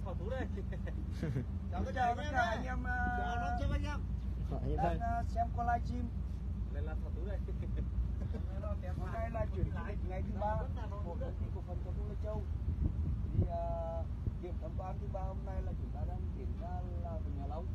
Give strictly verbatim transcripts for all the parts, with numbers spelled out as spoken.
thỏ thú đây. Chào tất cả anh em anh em đang xem qua livestream. Đây là thỏ thú đây. Hôm nay là chuyển du lịch ngày thứ ba của công ty cổ phần Cao Su Lê Châu. Thì uh, điểm tham quan thứ ba hôm nay là chúng ta đang tiến ra là Vịnh Hạ Long.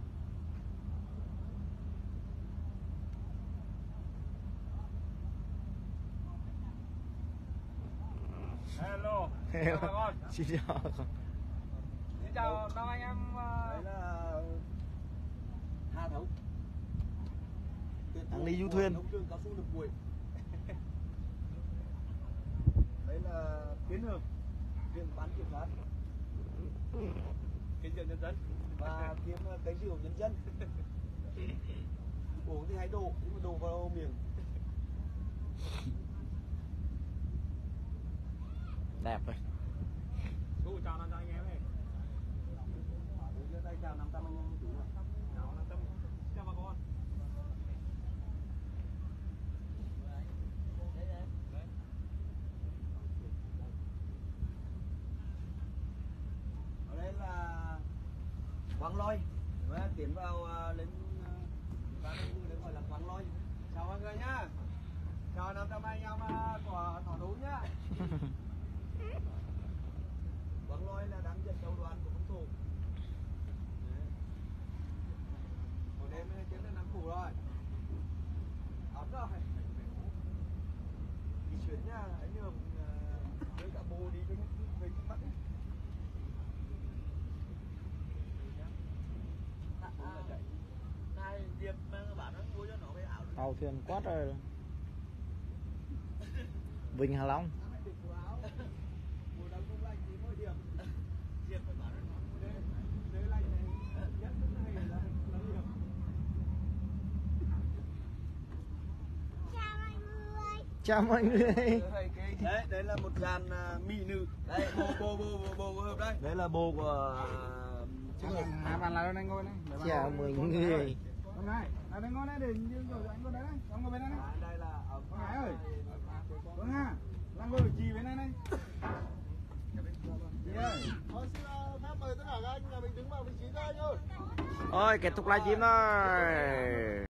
Hello. Hello. Chào bà con. Xin chào. Xin chào năm anh em. Đấy là Hà Thấu. Đang đi du thuyền. Nông trường cao su Lục Bụi. Đấy là Tiến Hường, viên bán kiểm soát. Kính chào nhân dân. Và kiếm cái rượu nhân dân. Uống thì hãy đổ, nhưng mà đổ vào miệng. Đẹp rồi. Chú chào năm trăm anh em này. Đây chào năm trăm anh em chú ạ. Chào năm trăm. Chào bà con. Ở đây là Quang Lôi. Và tiến vào uh, lên và đây gọi là Quang Lôi. Chào mọi người nhá. Chào năm trăm anh em uh, của thỏ thú nhá. Quang Lôi là đang dẫn đầu đoàn của công thủ. Một đêm đến là năm củ rồi. Ấm rồi. Đi chuyển nha, anh Hường uh, với cả bố đi với với mắt. Này Diệp bạn nó mua cho nó cái áo. Tàu thuyền quát rồi. Vịnh Hạ Long. Mùa đông không lạnh thì mỗi điểm. Diệp phải bảo nó. Đây lạnh này nhất này là là điểm. Chào mọi người. Đấy, đấy là một dàn uh, mỹ nữ. Đây, bồ bồ bồ bồ bồ hợp đây. Đấy là bồ của uh, à, bạn lại đây ngồi này. Chào mọi người. Con này, lại đây ngồi này để rồi anh ngồi đấy đấy. Ông ngồi bên đây này. đây là ở Con Hải ơi. Vâng ha. Đang ngồi ở chì bên đây này. Chị ơi. Thôi xin phép mời tất cả các anh là mình đứng vào vị trí các anh ơi. Ôi kết thúc livestream rồi.